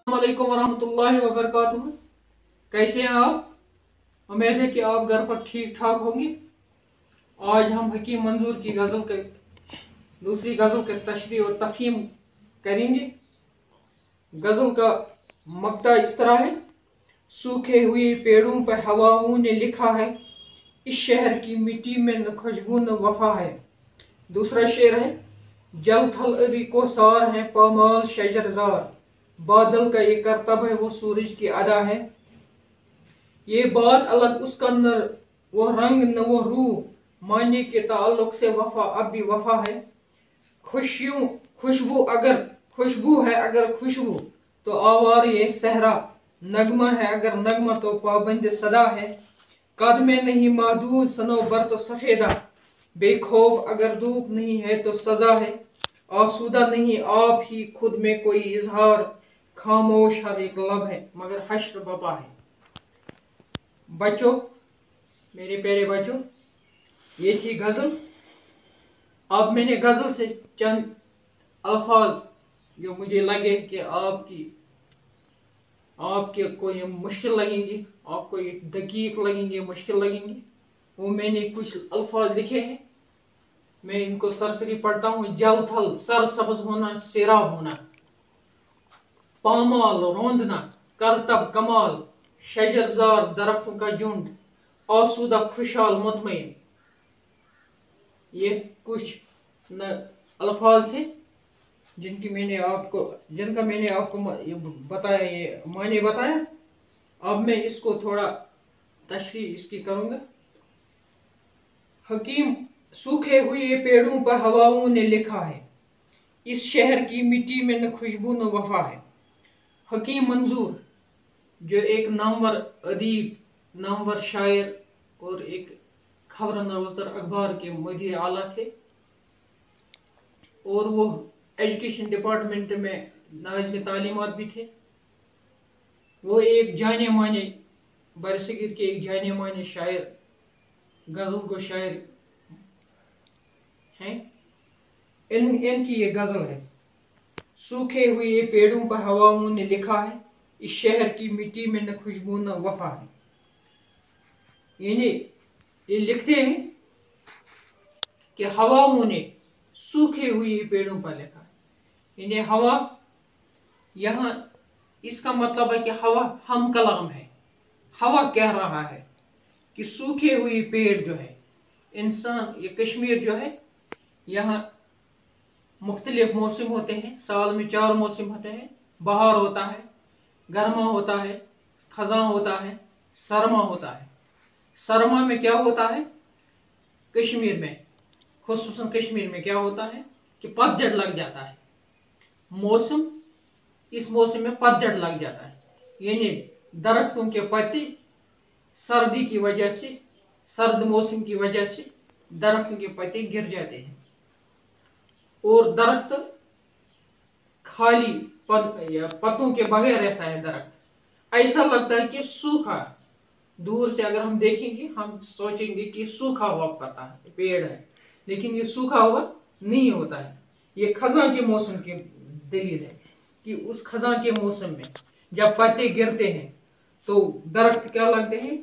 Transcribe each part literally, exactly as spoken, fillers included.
अस्सलामुअलैकुम वरहमतुल्लाहि वबरकातुहू। कैसे हैं आप? उम्मीद है कि आप घर पर ठीक ठाक होंगे। आज हम हकीम मंजूर की गज़ल के दूसरी गज़ल के तशरीह और तफहीम करेंगे। गज़ल का मक्ता इस तरह है। सूखे हुए पेड़ों पर हवाओं ने लिखा है, इस शहर की मिट्टी में न खुशबू न वफा है। दूसरा शेर है, जल थल अभी को सार है पामाल शजरजार, बादल का ये करतब है वो सूरज की अदा है। ये बात अलग उसका न वो रंग न वो रूह, माने के ताल्लुक से वफा अब भी वफा है। खुशियों खुशबू अगर खुशबू है अगर खुशबू तो आवार ये सहरा, नगमा है अगर नगमा तो पाबंद सदा है। कद में नहीं महदूद सनोबर तो सफेदा, बेखौफ अगर धूप नहीं है तो सजा है। आसूदा नहीं आप ही खुद में कोई इजहार, खामोश हर एक लब है मगर हश्र बपा है। बच्चों, मेरे प्यारे बच्चों, ये थी गजल। अब मैंने गजल से चंद अल्फाज जो मुझे लगे कि आपकी आपके को ये मुश्किल लगेंगे, आपको ये दकीक लगेंगे, मुश्किल लगेंगे, वो मैंने कुछ अल्फाज लिखे हैं। मैं इनको सरसरी पढ़ता हूँ। जल थल सर सब्ज होना, सिरा होना, पामाल रोंदना, करतब कमाल, शजरजार दरख्तों का झुंड, आसूदा खुशहाल मुतमईन। ये कुछ न अल्फाज थे जिनकी मैंने आपको जिनका मैंने आपको बताया, ये माने बताया। अब मैं इसको थोड़ा तशरीह इसकी करूंगा। हकीम सूखे हुए पेड़ों पर हवाओं ने लिखा है, इस शहर की मिट्टी में न खुशबू न वफा है। हकीम मंजूर जो एक नामवर अदीब, नामवर शायर और एक खबर नवज़र अखबार के मुदीर आला थे, और वो एजुकेशन डिपार्टमेंट में नाज़िम तालीमात भी थे। वो एक जाने माने बरसगीर के एक जाने माने शायर, गजल को शायर हैं। इन इनकी ये गजल है, सूखे हुए पेड़ों पर हवाओं ने लिखा है, इस शहर की मिट्टी में न खुशबू न वफा है। यानी ये लिखते हैं कि हवाओं ने सूखे हुए पेड़ों पर लिखा है। यानी हवा, यहाँ इसका मतलब है कि हवा हम कलाम है। हवा कह रहा है कि सूखे हुए पेड़ जो है, इंसान ये कश्मीर जो है, यहाँ मुख्तलिफ मौसम होते हैं। साल में चार मौसम होते हैं। बहार होता है, गर्मा होता है, खजा होता है, सरमा होता है। सरमा में क्या होता है? कश्मीर में, खुसूसन कश्मीर में क्या होता है कि पतझड़ लग जाता है। मौसम इस मौसम में पतझड़ लग जाता है, यानी दरख्तों के पत्ते सर्दी की वजह से, सर्द मौसम की वजह से दरख्तों के पत्ते गिर जाते हैं और दरख्त खाली पत, या पत्तों के बगैर रहता है। दरख्त ऐसा लगता है कि सूखा। दूर से अगर हम देखेंगे हम सोचेंगे कि सूखा हुआ पत्ता है, पेड़ है, लेकिन ये सूखा हुआ नहीं होता है। ये खजा के मौसम की दलील है कि उस खजा के मौसम में जब पत्ते गिरते हैं तो दरख्त क्या लगते हैं?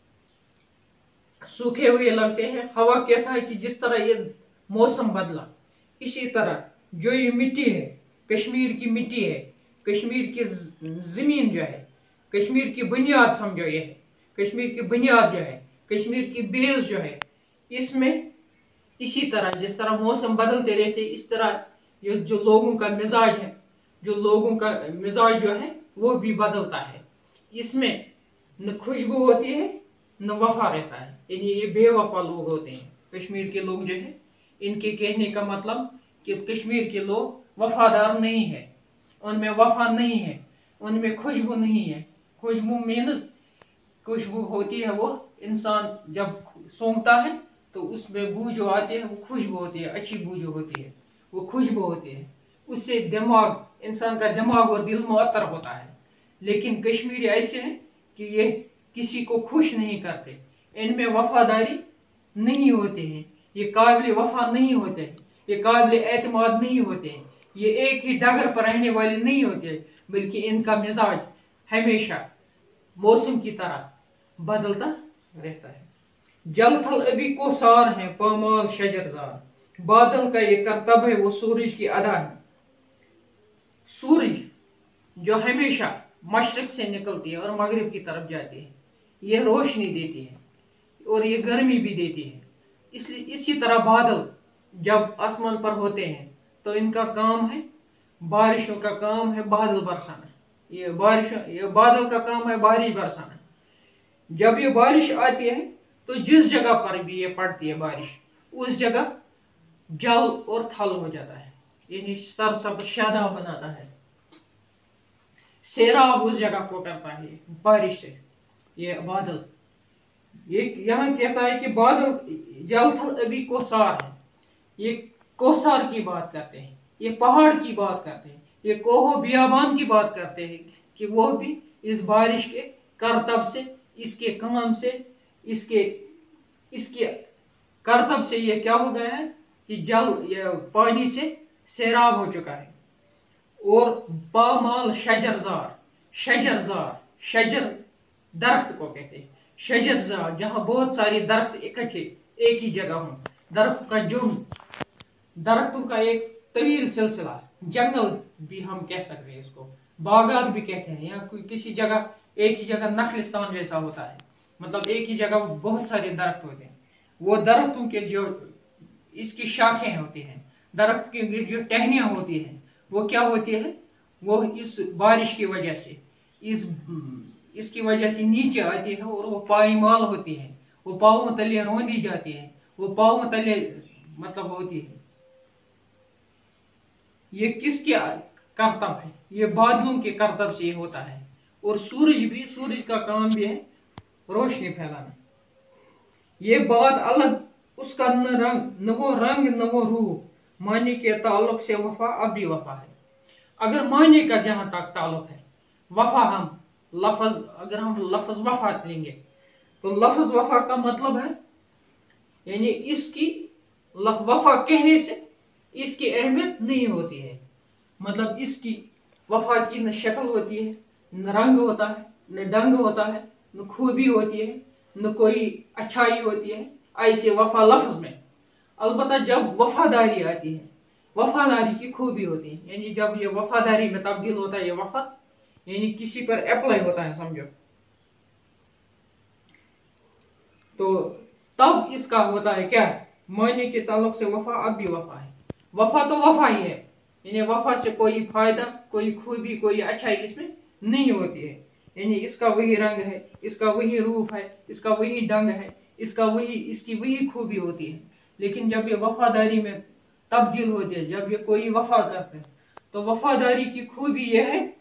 सूखे हुए लगते हैं। हवा कहता है कि जिस तरह ये मौसम बदला, इसी तरह जो ये मिट्टी है, कश्मीर की मिट्टी है, कश्मीर की जमीन जो है, कश्मीर की बुनियाद समझो, ये है कश्मीर की बुनियाद जो है, कश्मीर की बेस जो है, इसमें इसी तरह जिस तरह मौसम बदलते रहते, इस तरह ये जो लोगों का मिजाज है, जो लोगों का मिजाज जो है वो भी बदलता है। इसमें न खुशबू होती है न वफा रहता है। यानी ये बेवफा लोग होते हैं कश्मीर के लोग जो है। इनके कहने का मतलब कि कश्मीर के लोग वफादार नहीं है, उनमें वफा नहीं है, उनमें खुशबू नहीं है। खुशबू मीन्स खुशबू होती है वो इंसान जब सूंघता है तो उसमें बू जो आती है वो खुशबू होती है, अच्छी बू जो होती है वो खुशबू होती है। उससे दिमाग, इंसान का दिमाग और दिल मुअत्तर होता है। लेकिन कश्मीरी ऐसे हैं कि ये किसी को खुश नहीं करते, इनमें वफादारी नहीं होते हैं, ये काबिल वफा नहीं होते हैं, ये काबिल एतमाद नहीं होते हैं, ये एक ही डगर पर रहने वाले नहीं होते। बल्कि इनका मिजाज हमेशा मौसम की तरह बदलता रहता है। जल थल अभी को सार है पामाल शजरजार, बादल का ये करतब है वो सूरज की अदा है। सूरज जो हमेशा मशरक से निकलती है और मगरिब की तरफ जाती है, ये रोशनी देती है और ये गर्मी भी देती है। इसलिए इसी तरह बादल जब आसमान पर होते हैं तो इनका काम है, बारिशों का काम है बादल बरसाना। ये बारिश ये बादल का काम है बारिश बरसाना। जब ये बारिश आती है तो जिस जगह पर भी ये पड़ती है बारिश, उस जगह जल और थल हो जाता है, यानी सरसब्ज शादाब बनाता है। सैराब उस जगह को करता है बारिश से। ये बादल ये यहाँ कहता है कि बादल जल थल अभी कोसार है। ये कोसार की बात करते हैं, ये पहाड़ की बात करते हैं, ये कोहो बियाबान की बात करते हैं कि वो भी इस बारिश के करतब से, इसके काम से, इसके इसके करतब से ये क्या हो गया है कि जल ये पानी से सैराब हो चुका है। और पामाल शजरजार, शजरजार शजर दरख्त को कहते हैं, शजरजार जहां बहुत सारी दरख्त इकट्ठे एक ही जगह हों, दरख्त का झुंड, दरख्तों का एक तवील सिलसिला, जंगल भी हम कह सकते हैं इसको, बागात भी कहते हैं। यहाँ कोई किसी जगह एक ही जगह नखलिस्तान जैसा होता है, मतलब एक ही जगह बहुत सारे दरख्त होते हैं। वो दरख्तों के जो इसकी शाखें होती हैं, दरख्त की जो टहनियां होती हैं, वो क्या होती है, वो इस बारिश की वजह से इस इसकी वजह से नीचे आती है और वो पाईमाल होती है, वो पाँव तले रोंदी जाती है, वो पाँव तले मतलब होती है। ये किसके करतब है? ये बादलों के करतब से होता है। और सूरज भी, सूरज का काम भी है रोशनी फैलाना। ये बात अलग, उसका न रंग न वो रंग न वो रूप, मानी के ताल्लुक से वफा अब भी वफा है। अगर मानी का जहां तक ताल्लुक है, वफा हम लफज अगर हम लफज वफा लेंगे तो लफज वफा का मतलब है, यानी इसकी वफा कहने से इसकी अहमियत नहीं होती है। मतलब इसकी वफा की न शक्ल होती है, न रंग होता है, न डंग होता है, न खूबी होती है, न कोई अच्छाई होती है ऐसे वफा लफ्ज में। अलबत्ता जब वफादारी आती है, वफादारी की खूबी होती है, यानी जब ये वफादारी में तब्दील होता है, ये वफा यानी किसी पर अप्लाई होता है समझो, तो तब इसका होता है क्या, मायने के ताल्लुक से वफा अब भी वफा है। वफा तो वफा ही है, यानी वफा से कोई फायदा, कोई खूबी, कोई अच्छाई इसमें नहीं होती है। यानी इसका वही रंग है, इसका वही रूप है, इसका वही ढंग है, इसका वही इसकी वही खूबी होती है। लेकिन जब ये वफादारी में तब्दील होती है, जब ये कोई वफा करते हैं, तो वफादारी की खूबी यह है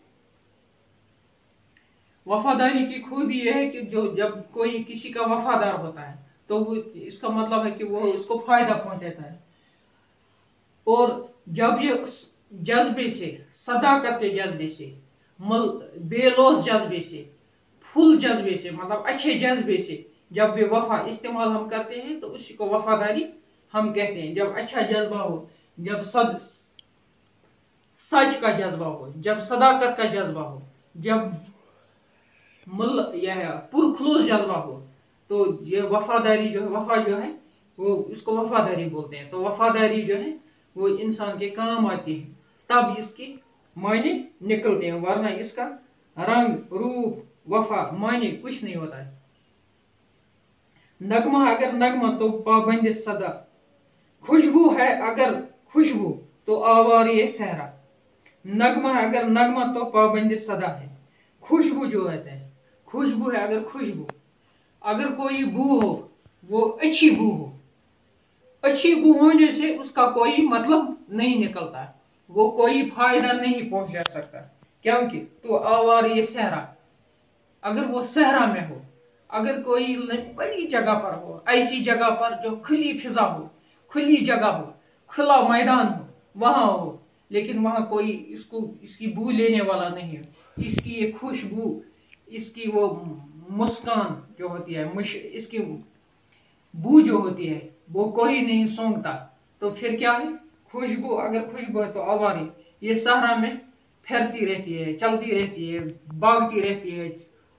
वफादारी की खूबी यह है कि जो जब कोई किसी का वफादार होता है तो वो इसका मतलब है कि वो उसको फायदा पहुंचाता है। और जब ये जज्बे से, सदाकत के जज्बे से, बेलोस जज्बे से, फुल जज्बे से, मतलब अच्छे जज्बे से जब भी वफा इस्तेमाल हम करते हैं तो उसी को वफादारी हम कहते हैं। जब अच्छा जज्बा हो, जब सद सच का जज्बा हो, जब सदाकत का जज्बा हो, जब मुल यह पुरखलूस जज्बा हो, तो ये वफादारी जो है, वफा जो है वो इसको वफादारी बोलते हैं। तो वफादारी जो है वो इंसान के काम आती है, तब इसकी मायने निकलते हैं, वरना इसका रंग, रूप, वफा मायने कुछ नहीं होता है। नगमा अगर नगमा तो पाबंद सदा, खुशबू है अगर खुशबू तो आवारी सहरा। नगमा अगर नगमा तो पाबंद सदा है। खुशबू जो होते हैं, खुशबू है अगर खुशबू, अगर कोई बू हो वो अच्छी बू हो, अच्छी बू होने से उसका कोई मतलब नहीं निकलता है, वो कोई फायदा नहीं पहुंचा सकता, क्योंकि तो आवार ये सहरा, अगर वो सहरा में हो, अगर कोई बड़ी जगह पर हो, ऐसी जगह पर जो खुली फिजा हो, खुली जगह हो, खुला मैदान हो, वहां हो, लेकिन वहां कोई इसको इसकी बू लेने वाला नहीं है, इसकी ये खुशबू, इसकी वो मुस्कान जो होती है, मुश इसकी बू जो होती है वो कोई नहीं सूंघता, तो फिर क्या है, खुशबू अगर खुशबू है तो आवारी ये सहरा में फिरती रहती है, चलती रहती है, भागती रहती है,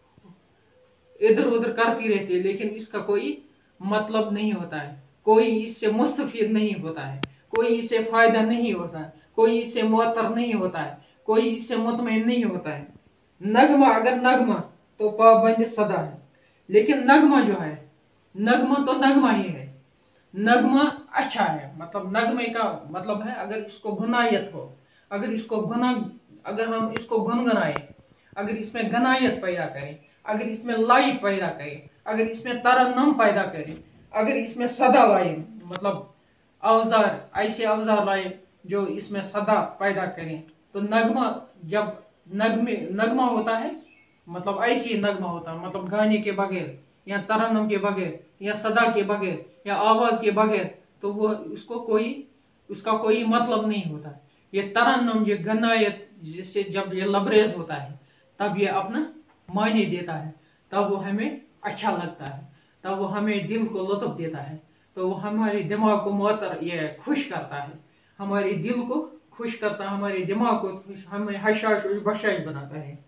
इधर उधर करती रहती है, लेकिन इसका कोई मतलब नहीं होता है, कोई इससे मुस्तफीद नहीं होता है, कोई इससे फायदा नहीं होता है, कोई इससे मुअत्तर नहीं होता है, कोई इससे मुतमईन नहीं होता है। नगमा अगर नगमा तो पाबंद सदा है, लेकिन नगमा जो है, नगमा तो नगमा ही है, नगमा अच्छा है, मतलब नगमे का मतलब है अगर इसको गुनायत हो, अगर इसको गुना अगर हम इसको गुनगुनाएं, अगर इसमें गनायत पैदा करें, अगर इसमें लाइट पैदा करें, अगर इसमें तरन्नुम पैदा करें, अगर इसमें सदा लाए, मतलब औजार ऐसे औजार लाए जो इसमें सदा पैदा करें, तो नगमा जब नगमे नगमा होता है मतलब ऐसी नगमा होता है, मतलब गाने के बगैर या तरन्नुम के बगैर या सदा के बगैर या आवाज के बगैर, तो वो उसको कोई उसका कोई मतलब नहीं होता। ये तरन्नुम ये गनायत जिससे जब ये लबरेज होता है तब ये अपना मायने देता है, तब वो हमें अच्छा लगता है, तब वो हमें दिल को लुत्फ देता है, तो वो हमारे दिमाग को मुअत्तर ये खुश करता है, हमारे दिल को खुश करता है, हमारे दिमाग को खुश, हमें हशाश बशाश बनाता है।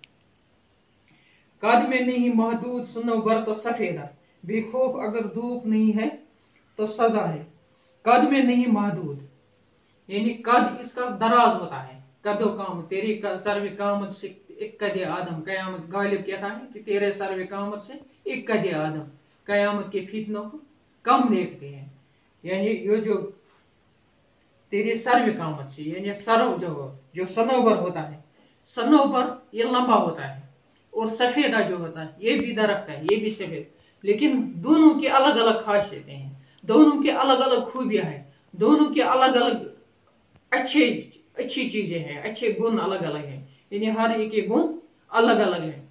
कद में नहीं महदूद सुनोबर तो सफेदा, बेखौफ अगर धूप नहीं है तो सजा है। कद में नहीं महदूद यानी कद इसका दराज होता है, कदो काम तेरी सर्व कामत से एक कदे आदम, कयामत गालिब कहता है कि तेरे सर्व कामत से एक कदे आदम, कयामत के फितनों को कम देखते हैं, यानी ये जो तेरे सर्व कामत से यानी सर्व जो जो सनोबर होता है, सनोबर ये लंबा होता है, और सफेदा जो होता है ये भी दरख्त है, ये भी सफेद, लेकिन दोनों की अलग अलग खासियतें हैं, दोनों की अलग अलग खूबियां हैं, दोनों के अलग अलग अच्छे अच्छी चीजें हैं, अच्छे गुण अलग अलग हैं, यानी हर एक के गुण अलग अलग हैं।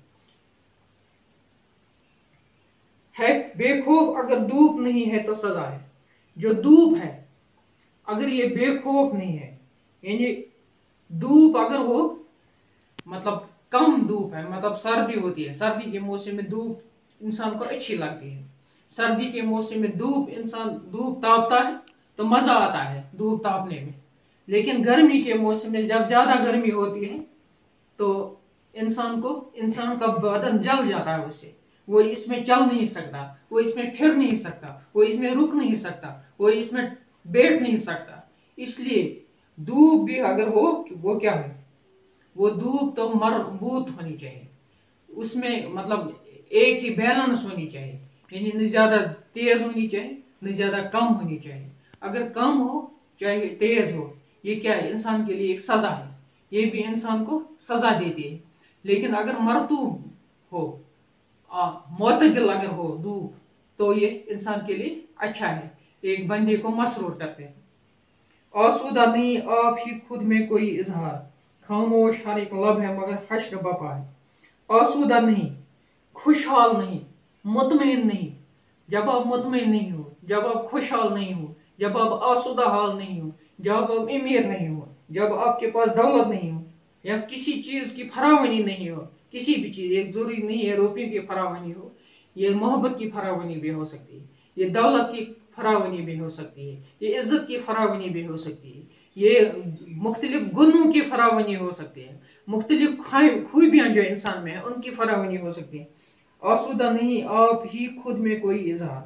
है बेखौफ अगर धूप नहीं है तो सजा है। जो धूप है अगर ये बेखौफ नहीं है, यानी धूप अगर हो मतलब कम धूप है, मतलब सर्दी होती है, सर्दी के मौसम में धूप इंसान को अच्छी लगती है, सर्दी के मौसम में धूप इंसान धूप तापता है तो मजा आता है धूप तापने में, लेकिन गर्मी के मौसम में जब ज्यादा गर्मी होती है तो इंसान को इंसान का बदन जल जाता है उससे, वो इसमें चल नहीं सकता, वो इसमें फिर नहीं सकता, वो इसमें रुक नहीं सकता, वो इसमें बैठ नहीं सकता। इसलिए धूप भी अगर हो वो क्या है, वो धूप तो मरबूत होनी चाहिए, उसमें मतलब एक ही बैलेंस होनी चाहिए, यानी न ज्यादा तेज होनी चाहिए न ज्यादा कम होनी चाहिए। अगर कम हो चाहे तेज हो, ये क्या है इंसान के लिए एक सजा है, ये भी इंसान को सजा देती है। लेकिन अगर मरतूब हो मोतदिल अगर हो धूप तो ये इंसान के लिए अच्छा है, एक बंदे को मसरूर करते हैं। आसूदा नहीं आप ही खुद में कोई इजहार, खामोश हर एक लब है मगर हश्र बपा है। आसूदा नहीं, खुशहाल नहीं, मुतमईन नहीं। जब आप मुतमईन नहीं हो, जब आप खुशहाल नहीं हो, जब आप आसूदा हाल नहीं हो, जब आप अमीर नहीं हो, जब आपके पास दौलत नहीं हो या किसी चीज की फरावनी नहीं हो, किसी भी चीज, एक जरूरी नहीं है रुपये की फरावनी हो, ये मोहब्बत की फरावनी भी हो सकती है, ये दौलत की फरावनी भी हो सकती है, ये इज्जत की फरावनी भी हो सकती है, ये मुख्तलिफ गुनों की फरावनी हो सकती है, मुख्तलिफ खूबियां जो इंसान में है उनकी फरावनी हो सकती है। आसूदा नहीं आप ही खुद में कोई इजहार,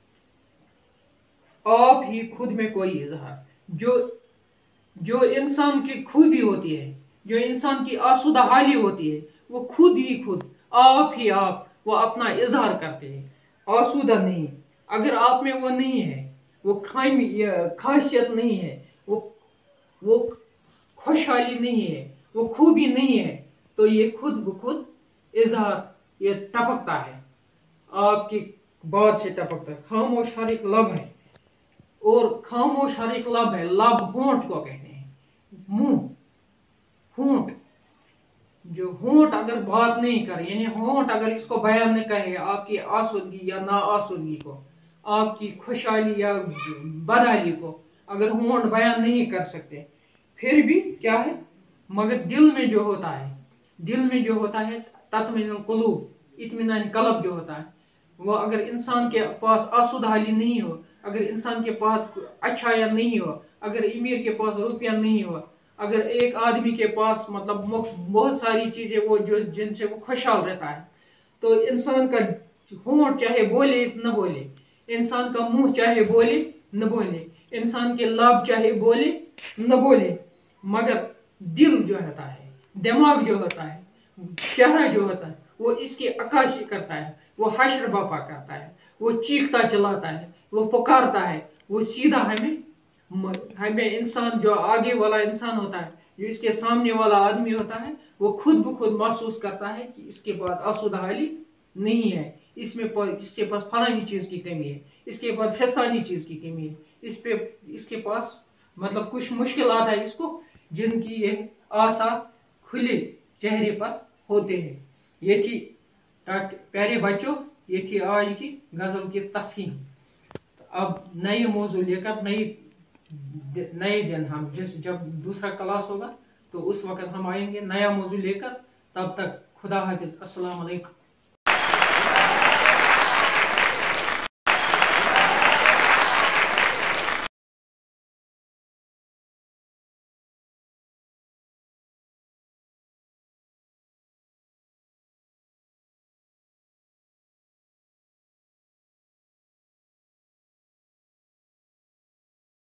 आप ही खुद में कोई इजहार। जो जो इंसान की खूबी होती है, जो इंसान की आसूदा हाली होती है, वो खुद ही खुद आप ही आप वो अपना इजहार करते हैं। आसूदा नहीं अगर आप में वो नहीं है, वो खासियत नहीं है, वो वो खुशहाली नहीं है, वो खूबी नहीं है, तो ये खुद ब खुद इजहार ये टपकता है, आपकी बात से टपकता है। खामोश हर एक लब है, और खामोश हर एक लब है, लब होंठ को कहते हैं, मुंह होंठ। जो होंठ अगर बात नहीं करे, यानी होंठ अगर इसको बयान नहीं करे आपकी आसुदगी या ना आसुदगी को, आपकी खुशहाली या बदहाली को, अगर होंठ बयान नहीं कर सकते, फिर भी क्या है, मगर दिल में जो होता है, दिल में जो होता है तत्मीनुल कुलूब, इत्मीनान कल्ब जो होता है, वो अगर इंसान के पास आसुदहाली नहीं हो, अगर इंसान के पास अच्छा या नहीं हो, अगर अमीर के पास रुपया नहीं हो, اگر ایک آدمی کے پاس مطلب بہت ساری چیزیں وہ جو جن سے وہ خوشحال رہتا ہے، تو انسان کا ہونٹ چاہے بولے نہ بولے، انسان کا منہ چاہے بولے نہ بولے، انسان کے لب چاہے بولے نہ بولے، مگر دل جو ہوتا ہے، دماغ جو ہوتا ہے، چہرہ جو ہوتا ہے، وہ اس کی عکاسی کرتا ہے، وہ حشر باپا کرتا ہے، وہ چیختا چلاتا ہے، وہ پکارتا ہے، وہ سیدھا ہمیں ہمیں انسان جو آگے والا انسان ہوتا ہے، جو اس کے سامنے والا آدمی ہوتا ہے، وہ خود بخود محسوس کرتا ہے کہ اس کے پاس آسودہ حالی نہیں ہے، اس میں اس کے پاس فلانی چیز کی کمی ہے، اس کے پاس فستانی چیز کی کمی ہے، اس پہ اس کے پاس مطلب کچھ مشکلات ہے اس کو، جن کی یہ آثار کھلے چہرے پر ہوتے ہیں۔ یہ تھی پیارے بچوں، یہ تھی آج کی غزل کی تفہیم۔ اب نئے موضوع لے کر نئی نئے دن ہم جس جب دوسرا کلاس ہوگا تو اس وقت ہم آئیں گے نیا موضوع لے کر۔ تب تک خدا حافظ، السلام علیکم۔